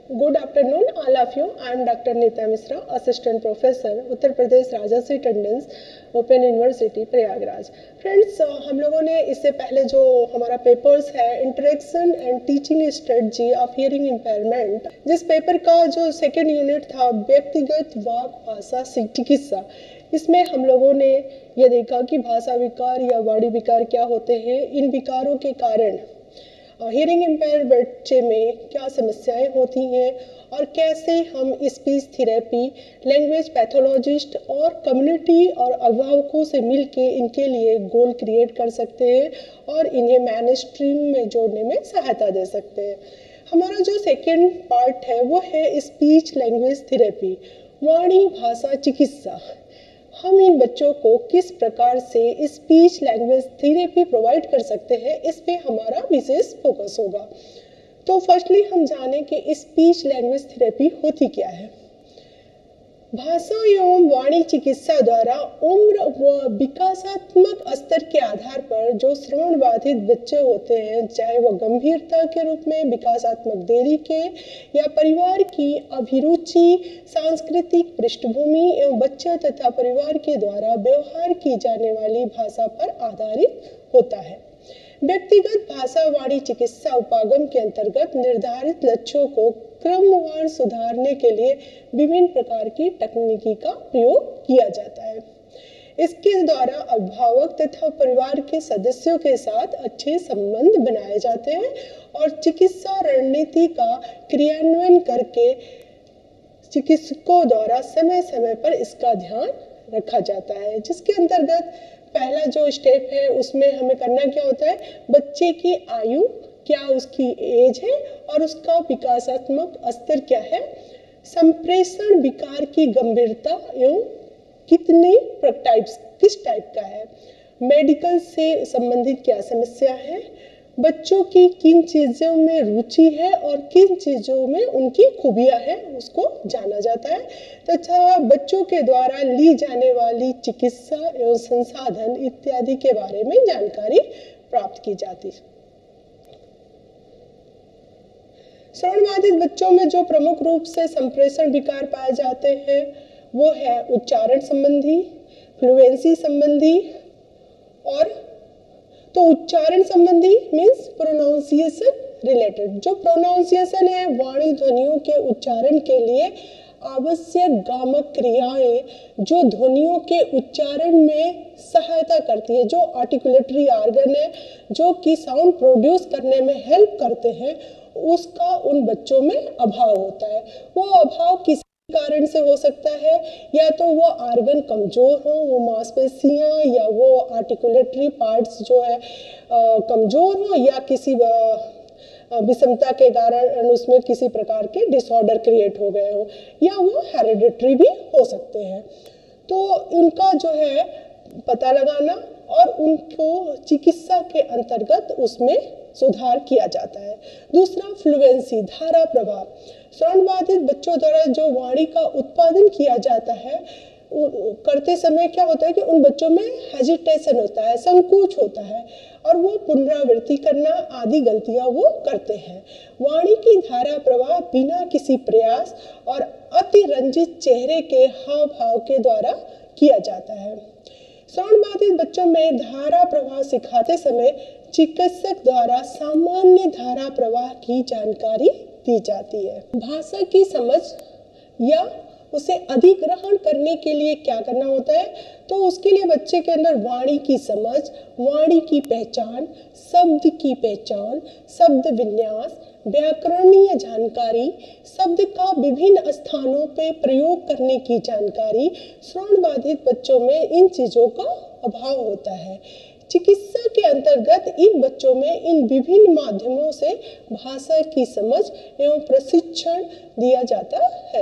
Good afternoon, all of you. I am Dr. Nita Misra, Assistant Professor, Uttar Pradesh Rajarshi Tandon open university Prayagraj. Friends, हम लोगों ने इससे पहले जो हमारा पेपर्स है interaction and teaching strategy of hearing impairment, जिस पेपर का जो सेकेंड यूनिट था व्यक्तिगत वाक भाषा चिकित्सा, इसमें हम लोगों ने यह देखा कि भाषा विकार या वाणी विकार क्या होते हैं, इन विकारों के कारण हियरिंग इम्पेयर बच्चे में क्या समस्याएं होती हैं और कैसे हम स्पीच थेरेपी, लैंग्वेज पैथोलॉजिस्ट और कम्युनिटी और अभिभावकों से मिलके इनके लिए गोल क्रिएट कर सकते हैं और इन्हें मेन स्ट्रीम में जोड़ने में सहायता दे सकते हैं। हमारा जो सेकेंड पार्ट है वो है स्पीच लैंग्वेज थेरेपी, वाणी भाषा चिकित्सा। हम इन बच्चों को किस प्रकार से स्पीच लैंग्वेज थेरेपी प्रोवाइड कर सकते हैं, इस पे हमारा विशेष फोकस होगा। तो फर्स्टली हम जानें कि स्पीच लैंग्वेज थेरेपी होती क्या है। भाषा एवं वाणी चिकित्सा द्वारा उम्र व विकासात्मक स्तर के आधार पर जो श्रवण बाधित बच्चे होते हैं, चाहे वह गंभीरता के रूप में, विकासात्मक देरी के या परिवार की अभिरुचि, सांस्कृतिक पृष्ठभूमि एवं बच्चे तथा परिवार के द्वारा व्यवहार की जाने वाली भाषा पर आधारित होता है। व्यक्तिगत भाषा वाणी चिकित्सा उपागम के अंतर्गत निर्धारित लक्ष्यों को क्रमवार सुधारने के लिए विभिन्न प्रकार की तकनीकी का प्रयोग किया जाता है। इसके द्वारा अभिभावक तथा परिवार के सदस्यों के साथ अच्छे संबंध बनाए जाते हैं और चिकित्सा रणनीति का क्रियान्वयन करके चिकित्सकों द्वारा समय समय पर इसका ध्यान रखा जाता है, जिसके अंतर्गत पहला जो स्टेप है उसमें हमें करना क्या होता है, बच्चे की आयु क्या, उसकी एज है और उसका विकासात्मक स्तर क्या है, संप्रेषण विकार की गंभीरता एवं कितने किस टाइप का है, मेडिकल से संबंधित क्या समस्या है, बच्चों की किन चीजों में रुचि है और किन चीजों में उनकी खूबियां हैं, उसको जाना जाता है तथा बच्चों के द्वारा ली जाने वाली चिकित्सा एवं संसाधन इत्यादि के बारे में जानकारी प्राप्त की जाती है। श्रवण बाधित बच्चों में जो प्रमुख रूप से संप्रेषण विकार पाए जाते हैं वो है उच्चारण संबंधी, फ्लुएंसी संबंधी और तो उच्चारण संबंधी मीन्स प्रोनाउंसिएशन रिलेटेड। जो प्रोनाउंसिएशन है वाणी ध्वनियों के उच्चारण के लिए आवश्यक गामक क्रियाएं जो ध्वनियों के उच्चारण में सहायता करती है, जो आर्टिकुलेटरी ऑर्गन है जो कि साउंड प्रोड्यूस करने में हेल्प करते हैं, उसका उन बच्चों में अभाव होता है। वो अभाव किसी कारण से हो सकता है, या तो वो ऑर्गन कमजोर हो, वो मांसपेशियां या वो आर्टिकुलेटरी पार्ट्स जो है कमजोर हो, या किसी विषमता के कारण उसमें किसी प्रकार के डिसऑर्डर क्रिएट हो गए हो, या वो हेरिडिटरी भी हो सकते हैं। तो उनका जो है पता लगाना और उनको चिकित्सा के अंतर्गत उसमें सुधार किया जाता है। दूसरा फ्लुएंसी, धारा प्रवाह। श्रवण बाधित बच्चों द्वारा जो वाणी का उत्पादन किया जाता है करते समय क्या होता है कि उन बच्चों में हेजिटेशन होता है, संकोच होता है और वो पुनरावृत्ति करना आदि गलतियां वो करते हैं। वाणी की धारा प्रवाह बिना किसी प्रयास और अतिरंजित चेहरे के हाव भाव के द्वारा किया जाता है। श्रवण बाधित बच्चों में धारा प्रवाह सिखाते समय चिकित्सक द्वारा सामान्य धारा प्रवाह की जानकारी दी जाती है। भाषा की समझ या उसे अधिग्रहण करने के लिए क्या करना होता है, तो उसके लिए बच्चे के अंदर वाणी की समझ, वाणी की पहचान, शब्द की पहचान, शब्द विन्यास, व्याकरणीय जानकारी, शब्द का विभिन्न स्थानों पे प्रयोग करने की जानकारी। श्रवण बाधित बच्चों में इन चीजों का अभाव होता है। चिकित्सा के अंतर्गत इन बच्चों में इन विभिन्न माध्यमों से भाषा की समझ एवं प्रशिक्षण दिया जाता है।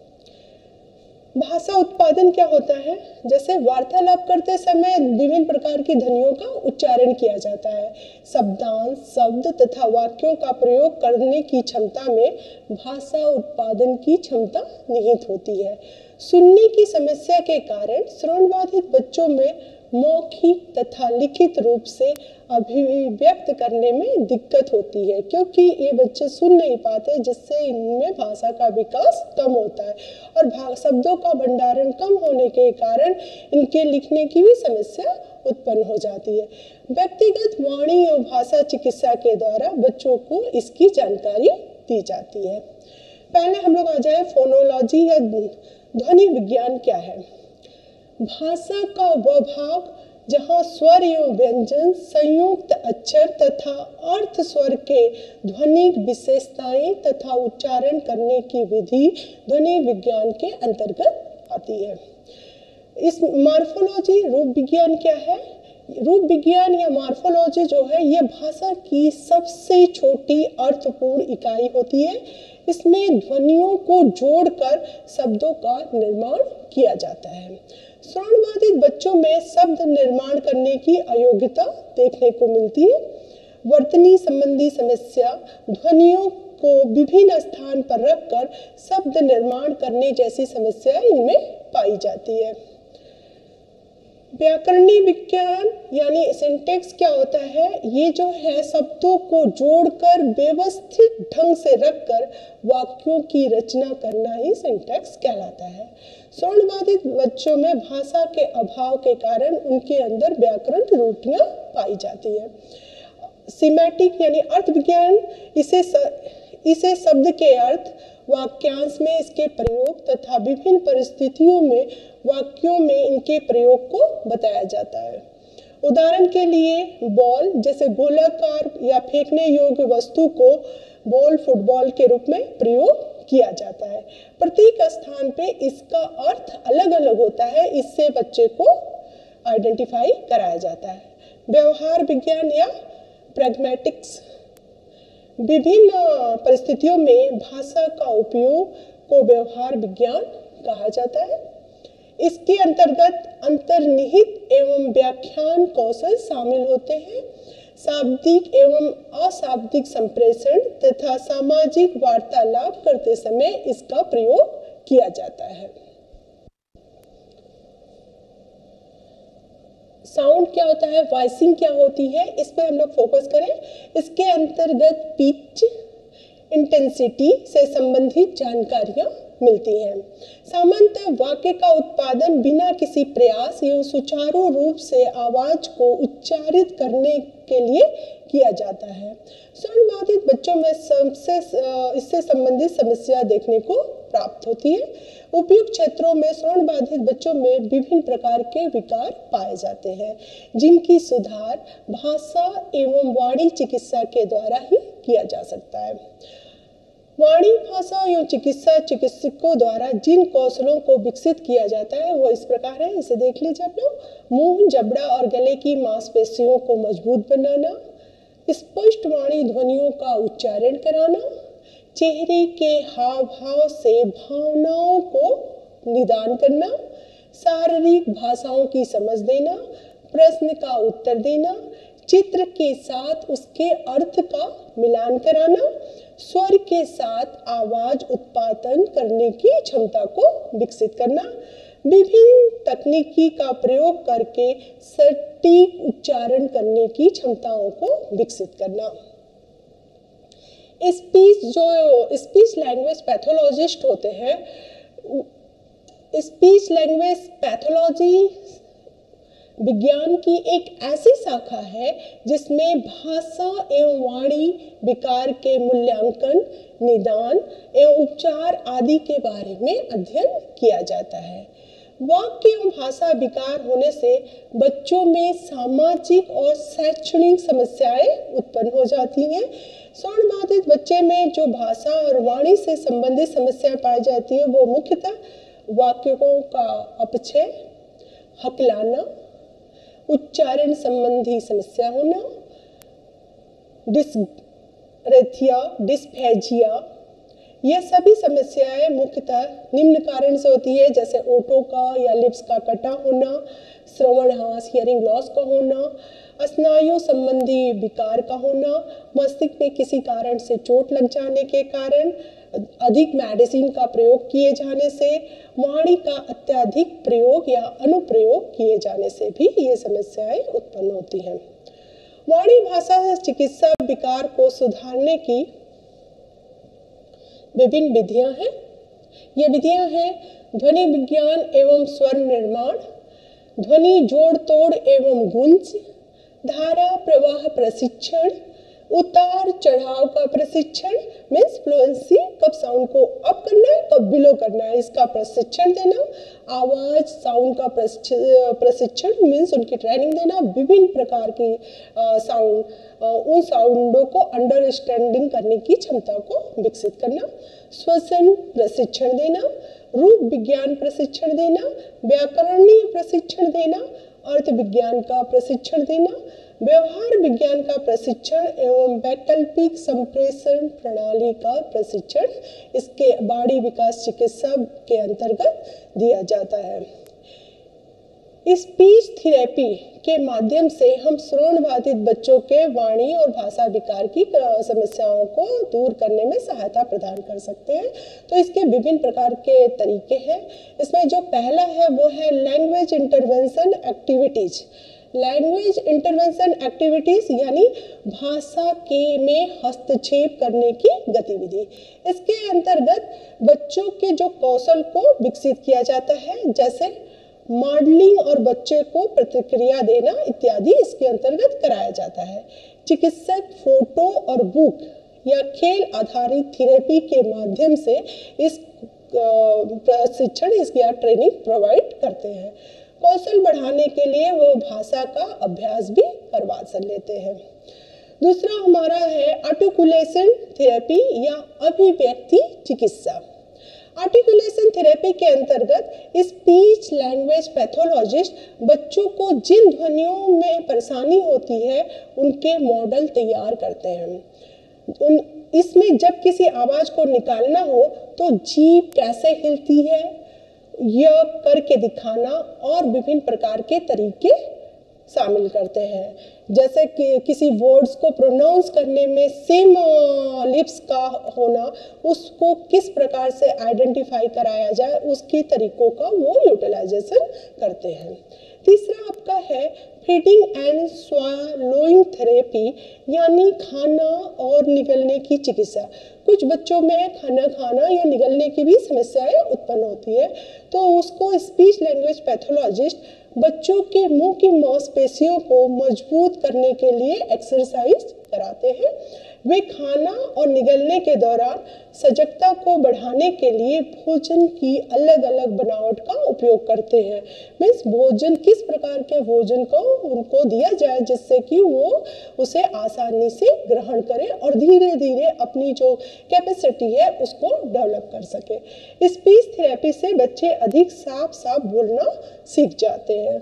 भाषा उत्पादन क्या होता है, जैसे वार्तालाप करते समय विभिन्न प्रकार की ध्वनियों का उच्चारण किया जाता है। शब्दांश, शब्द तथा वाक्यों का प्रयोग करने की क्षमता में भाषा उत्पादन की क्षमता निहित होती है। सुनने की समस्या के कारण श्रवण बाधित बच्चों में मौखिक तथा लिखित रूप से अभिव्यक्त करने में दिक्कत होती है, क्योंकि ये बच्चे सुन नहीं पाते, जिससे इनमें भाषा का विकास कम होता है और शब्दों का भंडारण कम होने के कारण इनके लिखने की भी समस्या उत्पन्न हो जाती है। व्यक्तिगत वाणी और भाषा चिकित्सा के द्वारा बच्चों को इसकी जानकारी दी जाती है। पहले हम लोग आ जाए फोनोलॉजी या ध्वनि विज्ञान क्या है। भाषा का वह भाग जहाँ स्वर एवं व्यंजन, संयुक्त अक्षर तथा अर्थ स्वर के ध्वनिक विशेषताएं तथा उच्चारण करने की विधि ध्वनि विज्ञान के अंतर्गत आती है। इस मॉर्फोलॉजी रूप विज्ञान क्या है? रूप विज्ञान या मॉर्फोलॉजी जो है यह भाषा की सबसे छोटी अर्थपूर्ण इकाई होती है। इसमें ध्वनियों को जोड़कर शब्दों का निर्माण किया जाता है। श्रवण बाधित बच्चों में शब्द निर्माण करने की अयोग्यता देखने को मिलती है। वर्तनी संबंधी समस्या, ध्वनियों को विभिन्न स्थान पर रखकर शब्द निर्माण करने जैसी समस्याएं इनमें पाई जाती है। व्याकरणीय विज्ञान यानी सिंटैक्स क्या होता है? ये जो है शब्दों को जोड़कर व्यवस्थित ढंग से रखकर वाक्यों की रचना करना ही सिंटैक्स कहलाता है। श्रवण बाधित बच्चों में भाषा के अभाव के कारण उनके अंदर व्याकरण त्रुटियां पाई जाती है। सीमैटिक यानी अर्थ विज्ञान इसे शब्द के अर्थ, वाक्यांश में इसके प्रयोग तथा विभिन्न परिस्थितियों में वाक्यों में इनके प्रयोग को बताया जाता है। उदाहरण के लिए बॉल जैसे गोलाकार या फेंकने योग्य वस्तु को बॉल, फुटबॉल के रूप में प्रयोग किया जाता है। प्रत्येक स्थान पे इसका अर्थ अलग अलग होता है, इससे बच्चे को आइडेंटिफाई कराया जाता है। व्यवहार विज्ञान या प्रैग्मैटिक्स, विभिन्न परिस्थितियों में भाषा का उपयोग को व्यवहार विज्ञान कहा जाता है। इसके अंतर्गत अंतर्निहित एवं व्याख्यान कौशल शामिल होते हैं। शाब्दिक एवं अशाब्दिक संप्रेषण तथा सामाजिक वार्तालाप करते समय इसका प्रयोग किया जाता है। साउंड क्या होता है, वॉइसिंग क्या होती है, इस पर हम लोग फोकस करें। इसके अंतर्गत पिच, इंटेंसिटी से संबंधित जानकारियां मिलती हैं। सामान्यतः वाक्य का उत्पादन बिना किसी प्रयास एवं सुचारू रूप से आवाज को उच्चारित करने के लिए किया जाता है। श्रवण बाधित बच्चों में इससे संबंधित समस्या देखने को प्राप्त होती है। उपयुक्त क्षेत्रों में श्रवण बाधित बच्चों में विभिन्न प्रकार के विकार पाए जाते हैं, जिनकी सुधार भाषा एवं वाणी चिकित्सा के द्वारा ही किया जा सकता है। वाणी भाषा एवं चिकित्सा चिकित्सकों द्वारा जिन कौशलों को विकसित किया जाता है वो इस प्रकार है, इसे देख लीजिए आप लोग। मुंह, जबड़ा और गले की मांसपेशियों को मजबूत बनाना, स्पष्ट वाणी ध्वनियों का उच्चारण कराना, चेहरे के हाव भाव से भावनाओं को निदान करना, शारीरिक भाषाओं की समझ देना, प्रश्न का उत्तर देना, चित्र के साथ उसके अर्थ का मिलान कराना, स्वर के साथ आवाज उत्पादन करने की क्षमता को विकसित करना, विभिन्न तकनीकी का प्रयोग करके सटीक उच्चारण करने की क्षमताओं को विकसित करना। स्पीच लैंग्वेज पैथोलॉजिस्ट होते हैं, स्पीच लैंग्वेज पैथोलॉजी विज्ञान की एक ऐसी शाखा है जिसमें भाषा एवं वाणी विकार के मूल्यांकन, निदान एवं उपचार आदि के बारे में अध्ययन किया जाता है। वाक्य एवं भाषा विकार होने से बच्चों में सामाजिक और शैक्षणिक समस्याएं उत्पन्न हो जाती हैं। श्रवण बाधित बच्चे में जो भाषा और वाणी से संबंधित समस्याएं पाई जाती है वो मुख्यतः वाक्यों का अपक्षय, हकलाना, उच्चारण संबंधी समस्या होना, डिस्ग्रेथिया, डिस्फेजिया, यह सभी समस्याएं मुख्यतः निम्न कारण से होती है, जैसे ओठों का या लिप्स का कटा होना, श्रवण ह्रास हियरिंग लॉस का होना, स्नायु संबंधी विकार का होना, मस्तिष्क में किसी कारण से चोट लग जाने के कारण, अधिक मेडिसिन का प्रयोग किए जाने से, वाणी का अत्यधिक प्रयोग या अनुप्रयोग किए जाने से भी ये समस्याएं उत्पन्न होती हैं। वाणी भाषा चिकित्सा विकार को सुधारने की विभिन्न विधियां हैं। ये विधियां हैं ध्वनि विज्ञान एवं स्वर निर्माण, ध्वनि जोड़ तोड़ एवं गुंज, धारा प्रवाह प्रशिक्षण, उतार चढ़ाव का प्रशिक्षण मीन्स फ्लुएंसी, कब साउंड को अप करना है कब बिलो करना है इसका प्रशिक्षण देना, आवाज साउंड का प्रशिक्षण मीन्स उनकी ट्रेनिंग देना, विभिन्न प्रकार की साउंड उन साउंडों को अंडरस्टैंडिंग करने की क्षमता को विकसित करना, श्वसन प्रशिक्षण देना, रूप विज्ञान प्रशिक्षण देना, व्याकरणीय प्रशिक्षण देना, अर्थ विज्ञान का प्रशिक्षण देना, व्यवहार विज्ञान का प्रशिक्षण एवं वैकल्पिक संप्रेषण प्रणाली का प्रशिक्षण इसके बाड़ी विकास चिकित्सा के अंतर्गत दिया जाता है। स्पीच थेरेपी के माध्यम से हम श्रवण बाधित बच्चों के वाणी और भाषा विकार की समस्याओं को दूर करने में सहायता प्रदान कर सकते हैं। तो इसके विभिन्न प्रकार के तरीके हैं। इसमें जो पहला है वो है language intervention activities. Language intervention activities यानी भाषा के में हस्तक्षेप करने की गतिविधि। इसके अंतर्गत बच्चों के जो कौशल को विकसित किया जाता है, जैसे मॉडलिंग और बच्चे को प्रतिक्रिया देना इत्यादि इसके अंतर्गत कराया जाता है। चिकित्सक फोटो और बुक या खेल आधारित थेरेपी के माध्यम से इस प्रशिक्षण या ट्रेनिंग प्रोवाइड करते हैं। कौशल बढ़ाने के लिए वो भाषा का अभ्यास भी करवा लेते हैं। दूसरा हमारा है आर्टिकुलेशन थेरेपी या अभिव्यक्ति चिकित्सा। आर्टिकुलेशन थेरेपी के अंतर्गत स्पीच लैंग्वेज पैथोलॉजिस्ट बच्चों को जिन ध्वनियों में परेशानी होती है उनके मॉडल तैयार करते हैं। इसमें जब किसी आवाज को निकालना हो तो जीभ कैसे हिलती है यह करके दिखाना और विभिन्न प्रकार के तरीके शामिल करते हैं, जैसे कि किसी वर्ड्स को प्रोनाउंस करने में सेम लिप्स का होना, उसको किस प्रकार से आइडेंटिफाई कराया जाए उसके तरीकों का वो यूटिलाइजेशन करते हैं। तीसरा आपका है फीडिंग एंड स्वॉलोइंग थेरेपी यानी खाना और निगलने की चिकित्सा। कुछ बच्चों में खाना खाना या निगलने की भी समस्याएं उत्पन्न होती है, तो उसको स्पीच लैंग्वेज पैथोलॉजिस्ट बच्चों के मुंह की मांसपेशियों को मजबूत करने के लिए एक्सरसाइज कराते हैं। वे खाना और निगलने के दौरान सजगता को बढ़ाने के लिए भोजन की अलग अलग बनावट का उपयोग करते हैं। मीन्स भोजन किस प्रकार के भोजन को उनको दिया जाए जिससे कि वो उसे आसानी से ग्रहण करें और धीरे धीरे अपनी जो कैपेसिटी है उसको डेवलप कर सके। स्पीच थेरेपी से बच्चे अधिक साफ साफ बोलना सीख जाते हैं।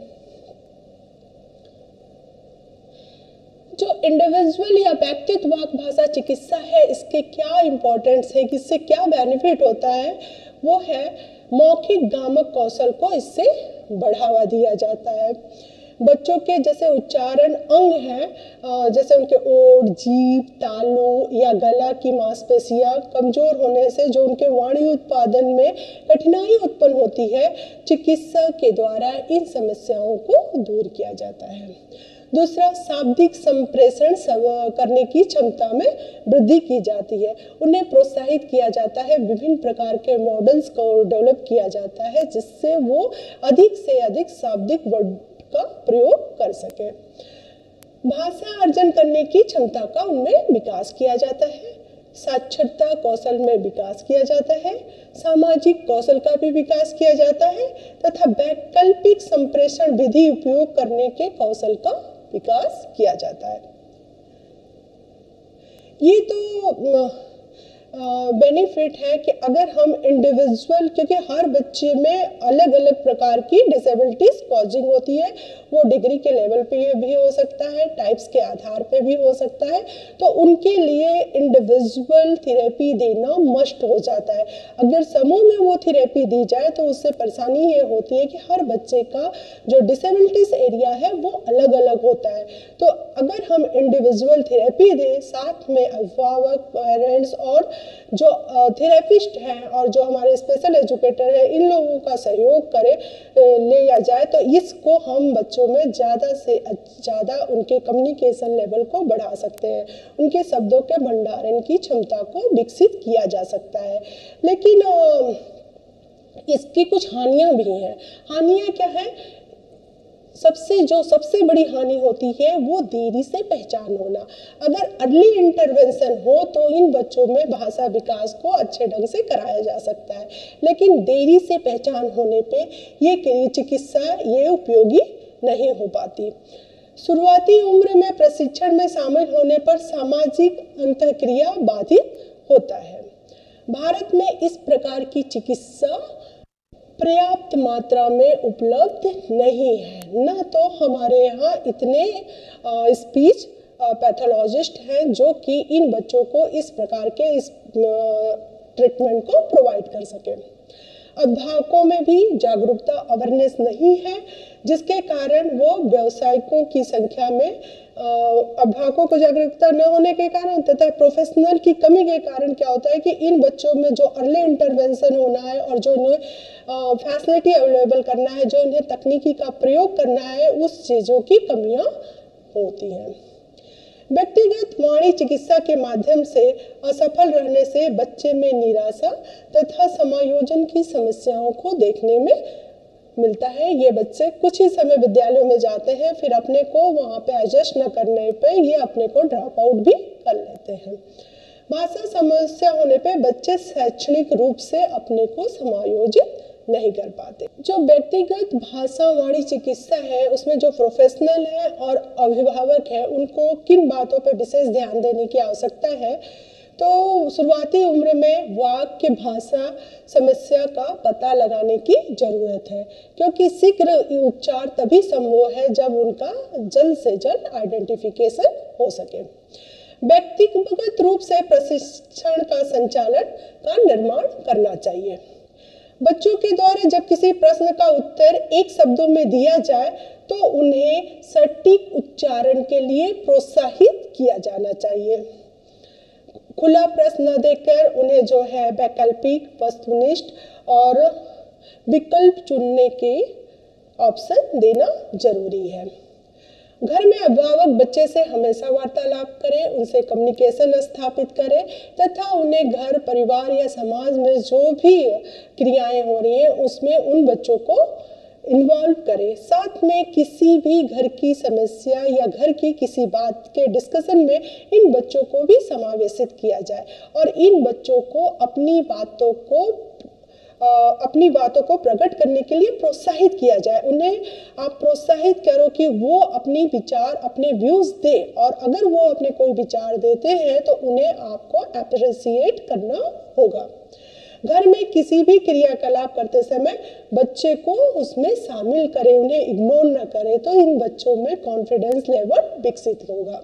जो इंडिविजुअल या व्यक्तित्वक भाषा चिकित्सा है इसके क्या इम्पोर्टेंस है, किससे क्या बेनिफिट होता है, वो है मौखिक गामक कौशल को इससे बढ़ावा दिया जाता है। बच्चों के जैसे उच्चारण अंग हैं, जैसे उनके ओठ, जीभ, तालू या गला की मांसपेशियां कमजोर होने से जो उनके वाणी उत्पादन में कठिनाई उत्पन्न होती है, चिकित्सा के द्वारा इन समस्याओं को दूर किया जाता है। दूसरा, शाब्दिक संप्रेषण करने की क्षमता में वृद्धि की जाती है। उन्हें प्रोत्साहित किया जाता है, विभिन्न प्रकार के मॉडल्स को डेवलप किया जाता है जिससे वो अधिक से अधिक शाब्दिक वर्ड का प्रयोग कर सके। भाषा अर्जन करने की क्षमता का उनमें विकास किया जाता है। साक्षरता कौशल में विकास किया जाता है, सामाजिक कौशल का भी विकास किया जाता है तथा वैकल्पिक संप्रेषण विधि उपयोग करने के कौशल का विकास किया जाता है। ये तो बेनिफिट है कि अगर हम इंडिविजुअल, क्योंकि हर बच्चे में अलग अलग प्रकार की डिसेबिलिटीज कॉजिंग होती है, वो डिग्री के लेवल पे भी हो सकता है, टाइप्स के आधार पे भी हो सकता है, तो उनके लिए इंडिविजुअल थेरेपी देना मस्ट हो जाता है। अगर समूह में वो थेरेपी दी जाए तो उससे परेशानी ये होती है कि हर बच्चे का जो डिसेबिलिटीज एरिया है वो अलग अलग होता है। तो अगर हम इंडिविजुअल थेरेपी दें, साथ में अभिभावक, पेरेंट्स और जो थेरेपिस्ट हैं और जो हमारे स्पेशल एजुकेटर हैं, इन लोगों का सहयोग करें, लिया जाए तो इसको हम बच्चों में ज़्यादा से ज़्यादा उनके कम्युनिकेशन लेवल को बढ़ा सकते हैं, उनके शब्दों के भंडारण की क्षमता को विकसित किया जा सकता है। लेकिन इसकी कुछ हानियां भी हैं। हानियां क्या है? सबसे बड़ी हानि होती है वो देरी से पहचान होना। अगर अर्ली इंटरवेंशन हो तो इन बच्चों में भाषा विकास को अच्छे ढंग से कराया जा सकता है, लेकिन देरी से पहचान होने पे ये चिकित्सा ये उपयोगी नहीं हो पाती। शुरुआती उम्र में प्रशिक्षण में शामिल होने पर सामाजिक अंतःक्रिया बाधित होता है। भारत में इस प्रकार की चिकित्सा पर्याप्त मात्रा में उपलब्ध नहीं है। न तो हमारे यहाँ इतने स्पीच पैथोलॉजिस्ट हैं जो कि इन बच्चों को इस प्रकार के इस ट्रीटमेंट को प्रोवाइड कर सके। अभिभावकों में भी जागरूकता अवेयरनेस नहीं है, जिसके कारण वो व्यावसायिकों की संख्या में अभिभावकों को जागरूकता न होने के कारण तथा प्रोफेशनल की कमी के कारण क्या होता है कि इन बच्चों में जो अर्ली इंटरवेंशन होना है और जो इन्हें फैसिलिटी अवेलेबल करना है, जो इन्हें तकनीकी का प्रयोग करना है, उस चीज़ों की कमियां होती हैं। व्यक्तिगत वाणी चिकित्सा के माध्यम से असफल रहने से बच्चे में निराशा तथा समायोजन की समस्याओं को देखने में मिलता है। ये बच्चे कुछ ही समय विद्यालयों में जाते हैं, फिर अपने को वहाँ पे एडजस्ट न करने पे ये अपने को ड्रॉप आउट भी कर लेते हैं। भाषा समस्या होने पे बच्चे शैक्षणिक रूप से अपने को समायोजित नहीं कर पाते। जो व्यक्तिगत भाषा वाणी चिकित्सा है उसमें जो प्रोफेशनल है और अभिभावक है उनको किन बातों पे विशेष ध्यान देने की आवश्यकता है, तो शुरुआती उम्र में वाक्य भाषा समस्या का पता लगाने की जरूरत है, क्योंकि शीघ्र उपचार तभी संभव है जब उनका जल्द से जल्द आइडेंटिफिकेशन हो सके। व्यक्तिगत रूप से प्रशिक्षण का संचालन का निर्माण करना चाहिए। बच्चों के द्वारा जब किसी प्रश्न का उत्तर एक शब्दों में दिया जाए तो उन्हें सटीक उच्चारण के लिए प्रोत्साहित किया जाना चाहिए। खुला प्रश्न न देकर उन्हें जो है वैकल्पिक, वस्तुनिष्ठ और विकल्प चुनने के ऑप्शन देना जरूरी है। घर में अभिभावक बच्चे से हमेशा वार्तालाप करें, उनसे कम्युनिकेशन स्थापित करें तथा उन्हें घर, परिवार या समाज में जो भी क्रियाएं हो रही हैं उसमें उन बच्चों को इन्वॉल्व करें। साथ में किसी भी घर की समस्या या घर की किसी बात के डिस्कशन में इन बच्चों को भी समावेशित किया जाए और इन बच्चों को अपनी बातों को प्रकट करने के लिए प्रोत्साहित किया जाए। उन्हें आप प्रोत्साहित करो कि वो अपनी विचार, अपने व्यूज दे, और अगर वो अपने कोई विचार देते हैं तो उन्हें आपको अप्रिशिएट करना होगा। घर में किसी भी क्रियाकलाप करते समय बच्चे को उसमें शामिल करें, उन्हें इग्नोर न करें, तो इन बच्चों में कॉन्फिडेंस लेवल विकसित होगा।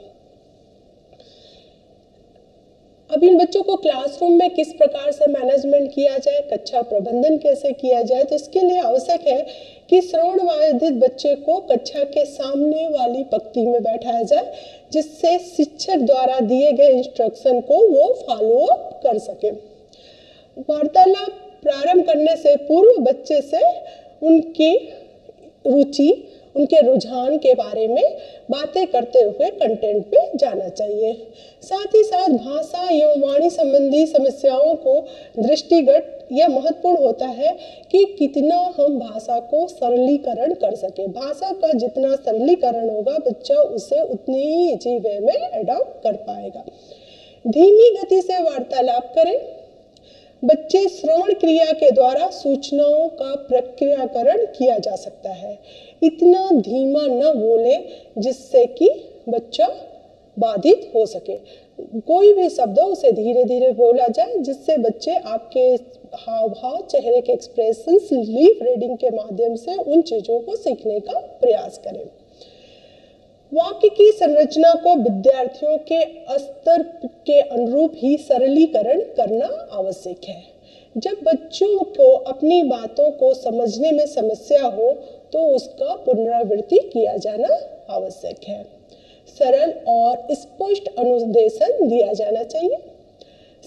अब इन बच्चों को क्लासरूम में किस प्रकार से मैनेजमेंट किया जाए, कक्षा प्रबंधन कैसे किया जाए, तो इसके लिए आवश्यक है कि श्रवण बाधित बच्चे को कक्षा के सामने वाली पंक्ति में बैठाया जाए, जिससे शिक्षक द्वारा दिए गए इंस्ट्रक्शन को वो फॉलो अप कर सके। वार्तालाप प्रारंभ करने से पूर्व बच्चे से उनकी रुचि, उनके रुझान के बारे में बातें करते हुए कंटेंट पे जाना चाहिए। साथ ही साथ भाषा एवं वाणी संबंधी समस्याओं को दृष्टिगत यह महत्वपूर्ण होता है कि कितना हम भाषा को सरलीकरण कर सके। भाषा का जितना सरलीकरण होगा बच्चा उसे उतनी ही इजी वे में एडॉप्ट कर पाएगा। धीमी गति से वार्तालाप करें। बच्चे श्रवण क्रिया के द्वारा सूचनाओं का प्रक्रियाकरण किया जा सकता है। इतना धीमा न बोले जिससे कि बच्चा बाधित हो सके। कोई भी शब्द उसे धीरे धीरे बोला जाए, जिससे बच्चे आपके हाव भाव, चेहरे के एक्सप्रेशंस, लिप रीडिंग के माध्यम से उन चीजों को सीखने का प्रयास करें। वाक्य की संरचना को विद्यार्थियों के स्तर के अनुरूप ही सरलीकरण करना आवश्यक है। जब बच्चों को अपनी बातों को समझने में समस्या हो तो उसका पुनरावृत्ति किया जाना आवश्यक है। सरल और स्पष्ट अनुदेशन दिया जाना चाहिए।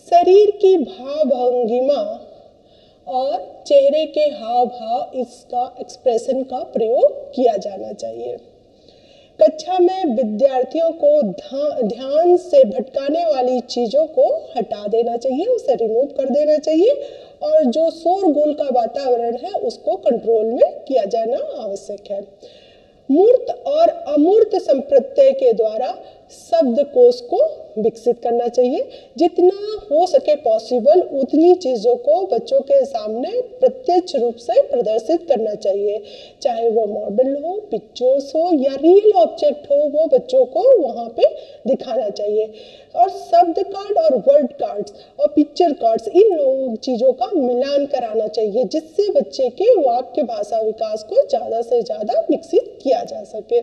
शरीर की भाव भंगिमा और चेहरे के हाव भाव, इसका एक्सप्रेशन का प्रयोग किया जाना चाहिए। कक्षा में विद्यार्थियों को ध्यान से भटकाने वाली चीजों को हटा देना चाहिए, उसे रिमूव कर देना चाहिए, और जो शोरगुल का वातावरण है उसको कंट्रोल में किया जाना आवश्यक है। मूर्त और अमूर्त संप्रत्यय के द्वारा शब्दकोश को विकसित करना चाहिए। जितना हो सके पॉसिबल उतनी चीज़ों को बच्चों के सामने प्रत्यक्ष रूप से प्रदर्शित करना चाहिए, चाहे वो मॉडल हो, पिक्चर्स हो या रियल ऑब्जेक्ट हो, वो बच्चों को वहाँ पे दिखाना चाहिए। और शब्द कार्ड और वर्ड कार्ड्स और पिक्चर कार्ड्स, इन चीज़ों का मिलान कराना चाहिए, जिससे बच्चे के वाक्य भाषा विकास को ज़्यादा से ज़्यादा विकसित किया जा सके।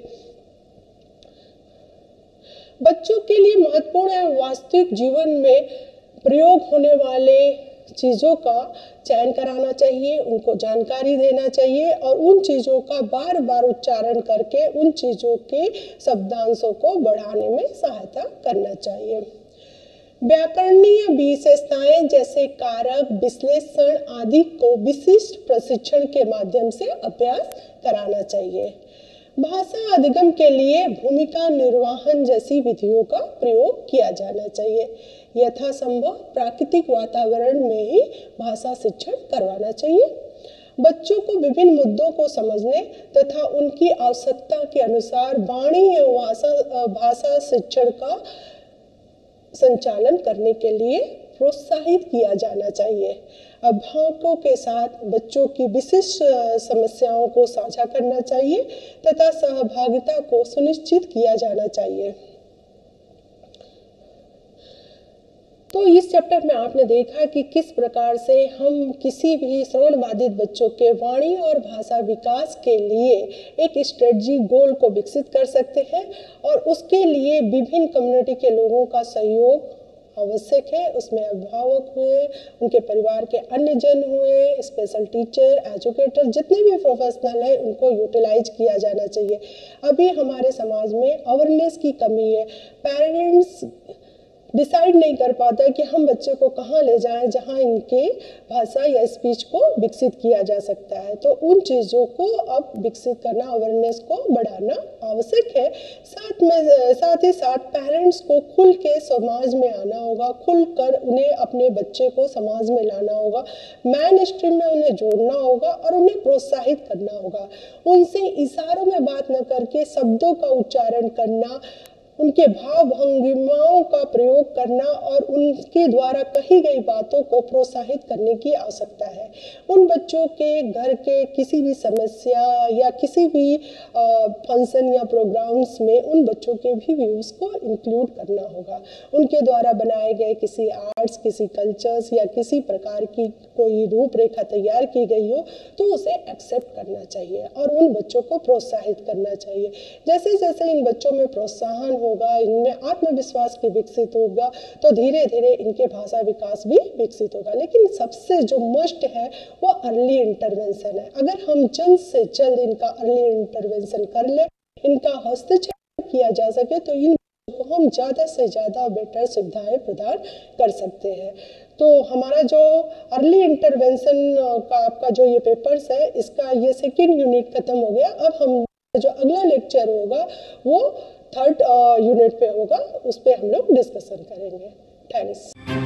बच्चों के लिए महत्वपूर्ण है वास्तविक जीवन में प्रयोग होने वाले चीज़ों का चयन कराना चाहिए, उनको जानकारी देना चाहिए और उन चीज़ों का बार बार उच्चारण करके उन चीज़ों के शब्दांशों को बढ़ाने में सहायता करना चाहिए। व्याकरणीय विशेषताएं जैसे कारक, विश्लेषण आदि को विशिष्ट प्रशिक्षण के माध्यम से अभ्यास कराना चाहिए। भाषा अधिगम के लिए भूमिका निर्वाहन जैसी विधियों का प्रयोग किया जाना चाहिए। यथासंभव प्राकृतिक वातावरण में ही भाषा शिक्षण करवाना चाहिए। बच्चों को विभिन्न मुद्दों को समझने तथा उनकी आवश्यकता के अनुसार वाणी एवं भाषा शिक्षण का संचालन करने के लिए प्रोत्साहित किया जाना चाहिए। अभिभावकों के साथ बच्चों की विशिष्ट समस्याओं को साझा करना चाहिए तथा सहभागिता को सुनिश्चित किया जाना चाहिए। तो इस चैप्टर में आपने देखा कि किस प्रकार से हम किसी भी श्रवण बाधित बच्चों के वाणी और भाषा विकास के लिए एक स्ट्रेटजी गोल को विकसित कर सकते हैं और उसके लिए विभिन्न कम्युनिटी के लोगों का सहयोग आवश्यक है। उसमें अभिभावक हुए, उनके परिवार के अन्य जन हुए, स्पेशल टीचर, एजुकेटर, जितने भी प्रोफेशनल हैं उनको यूटिलाइज किया जाना चाहिए। अभी हमारे समाज में अवेयरनेस की कमी है। पेरेंट्स डिसाइड नहीं कर पाता कि हम बच्चे को कहाँ ले जाएं जहाँ इनके भाषा या स्पीच को विकसित किया जा सकता है। तो उन चीज़ों को अब विकसित करना, अवेयरनेस को बढ़ाना आवश्यक है। साथ ही साथ पेरेंट्स को खुल के समाज में आना होगा, खुल कर उन्हें अपने बच्चे को समाज में लाना होगा, मेन स्ट्रीम में उन्हें जोड़ना होगा और उन्हें प्रोत्साहित करना होगा। उनसे इशारों में बात न करके शब्दों का उच्चारण करना, उनके भाव भंगिमाओं का प्रयोग करना और उनके द्वारा कही गई बातों को प्रोत्साहित करने की आवश्यकता है। उन बच्चों के घर के किसी भी समस्या या किसी भी फंक्शन या प्रोग्राम्स में उन बच्चों के भी व्यूज को इंक्लूड करना होगा। उनके द्वारा बनाए गए किसी आर्ट्स, किसी कल्चर्स या किसी प्रकार की कोई रूपरेखा तैयार की गई हो तो उसे एक्सेप्ट करना चाहिए और उन बच्चों को प्रोत्साहित करना चाहिए। जैसे जैसे इन बच्चों में प्रोत्साहन होगा, इनमें आत्मविश्वास की विकसित होगा तो धीरे धीरे इनके भाषा विकास भी विकसित होगा। लेकिन सबसे जो मस्ट है वो अर्ली इंटरवेंशन है। अगर हम जल्द से जल्द इनका अर्ली इंटरवेंशन कर ले, इनका हस्तक्षेप किया जा सके तो इन को हम ज़्यादा से ज़्यादा बेटर सुविधाएं प्रदान कर सकते हैं। तो हमारा जो अर्ली इंटरवेंशन का आपका जो ये पेपर्स है, इसका ये सेकेंड यूनिट खत्म हो गया। अब हम जो अगला लेक्चर होगा वो थर्ड यूनिट पे होगा, उस पर हम लोग डिस्कशन करेंगे। थैंक्स।